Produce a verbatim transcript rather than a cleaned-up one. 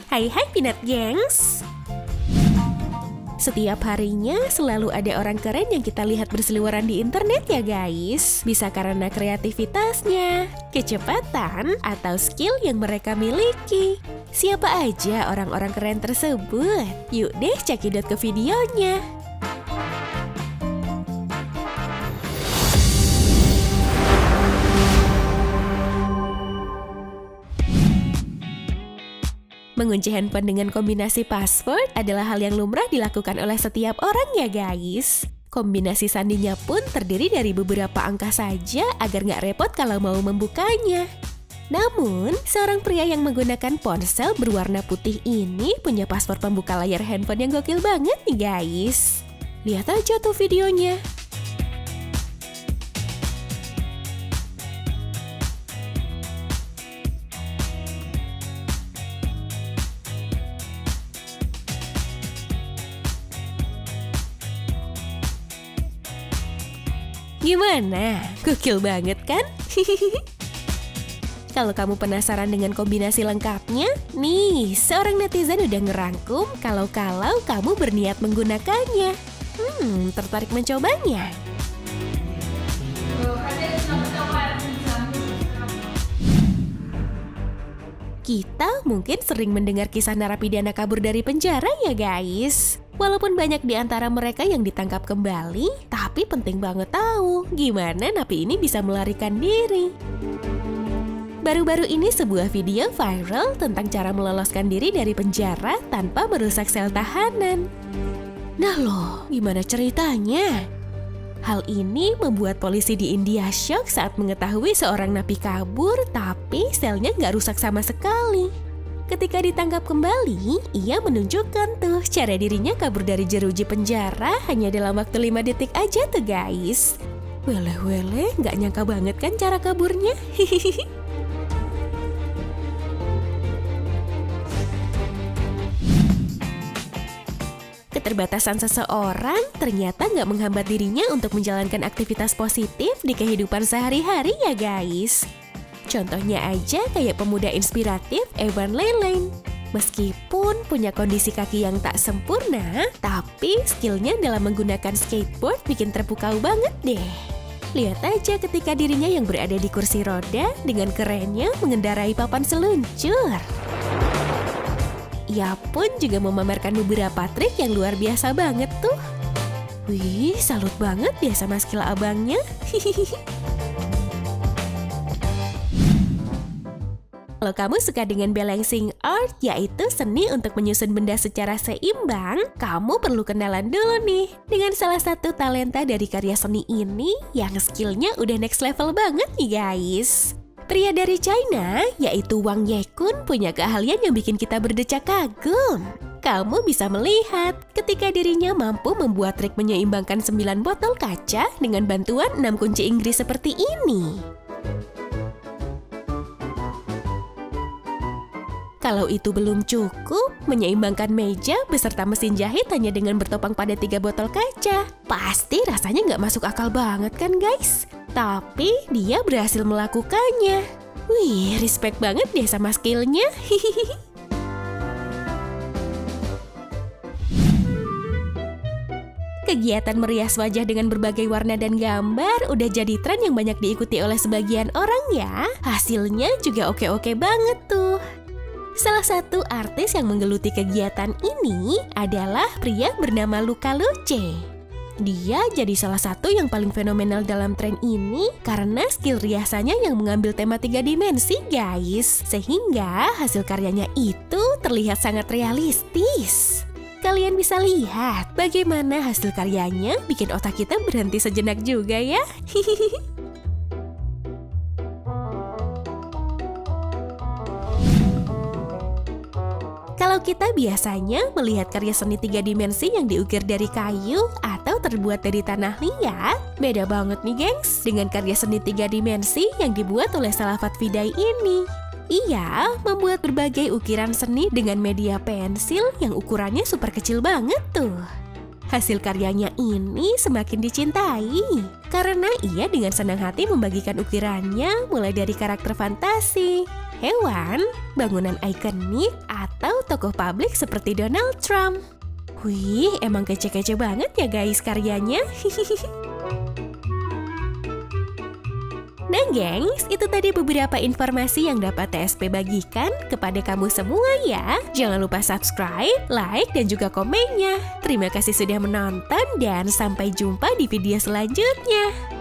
Hai hai Peanut Gengs. Setiap harinya selalu ada orang keren yang kita lihat berseliweran di internet ya guys. Bisa karena kreativitasnya, kecepatan, atau skill yang mereka miliki. Siapa aja orang-orang keren tersebut? Yuk deh cekidot ke videonya. Mengunci handphone dengan kombinasi password adalah hal yang lumrah dilakukan oleh setiap orang ya guys. Kombinasi sandinya pun terdiri dari beberapa angka saja agar nggak repot kalau mau membukanya. Namun, seorang pria yang menggunakan ponsel berwarna putih ini punya password pembuka layar handphone yang gokil banget nih guys. Lihat aja tuh videonya. Gimana? Gokil banget kan? Kalau kamu penasaran dengan kombinasi lengkapnya, nih, seorang netizen udah ngerangkum kalau-kalau kamu berniat menggunakannya. Hmm, tertarik mencobanya? Kita mungkin sering mendengar kisah narapidana kabur dari penjara ya guys. Walaupun banyak di antara mereka yang ditangkap kembali, tapi penting banget tahu gimana napi ini bisa melarikan diri. Baru-baru ini sebuah video viral tentang cara meloloskan diri dari penjara tanpa merusak sel tahanan. Nah loh, gimana ceritanya? Hal ini membuat polisi di India syok saat mengetahui seorang napi kabur tapi selnya nggak rusak sama sekali. Ketika ditangkap kembali, ia menunjukkan tuh cara dirinya kabur dari jeruji penjara hanya dalam waktu lima detik aja tuh guys. Weleh-weleh, nggak nyangka banget kan cara kaburnya? Keterbatasan seseorang ternyata nggak menghambat dirinya untuk menjalankan aktivitas positif di kehidupan sehari-hari ya guys. Contohnya aja kayak pemuda inspiratif Evan Leyland. Meskipun punya kondisi kaki yang tak sempurna, tapi skillnya dalam menggunakan skateboard bikin terpukau banget deh. Lihat aja ketika dirinya yang berada di kursi roda dengan kerennya mengendarai papan seluncur. Ia pun juga memamerkan beberapa trik yang luar biasa banget tuh. Wih, salut banget dia sama skill abangnya. Kalau kamu suka dengan balancing art, yaitu seni untuk menyusun benda secara seimbang, kamu perlu kenalan dulu nih dengan salah satu talenta dari karya seni ini yang skillnya udah next level banget nih guys. Pria dari China, yaitu Wang Yekun, punya keahlian yang bikin kita berdecak kagum. Kamu bisa melihat ketika dirinya mampu membuat trik menyeimbangkan sembilan botol kaca dengan bantuan enam kunci Inggris seperti ini. Kalau itu belum cukup, menyeimbangkan meja beserta mesin jahit hanya dengan bertopang pada tiga botol kaca. Pasti rasanya nggak masuk akal banget kan guys? Tapi dia berhasil melakukannya. Wih, respect banget deh sama skillnya. Kegiatan merias wajah dengan berbagai warna dan gambar udah jadi tren yang banyak diikuti oleh sebagian orang ya. Hasilnya juga oke-oke banget tuh. Salah satu artis yang menggeluti kegiatan ini adalah pria bernama Luca Luce. Dia jadi salah satu yang paling fenomenal dalam tren ini karena skill riasannya yang mengambil tema tiga dimensi guys. Sehingga hasil karyanya itu terlihat sangat realistis. Kalian bisa lihat bagaimana hasil karyanya bikin otak kita berhenti sejenak juga ya. Kalau kita biasanya melihat karya seni tiga dimensi yang diukir dari kayu atau terbuat dari tanah liat, beda banget nih gengs dengan karya seni tiga dimensi yang dibuat oleh Salafat Fidai ini. Ia membuat berbagai ukiran seni dengan media pensil yang ukurannya super kecil banget tuh. Hasil karyanya ini semakin dicintai karena ia dengan senang hati membagikan ukirannya mulai dari karakter fantasi, hewan, bangunan ikonik, atau tokoh publik seperti Donald Trump. Wih, emang kece-kece banget ya guys karyanya. Nah gengs, itu tadi beberapa informasi yang dapat T S P bagikan kepada kamu semua ya. Jangan lupa subscribe, like, dan juga komennya. Terima kasih sudah menonton dan sampai jumpa di video selanjutnya.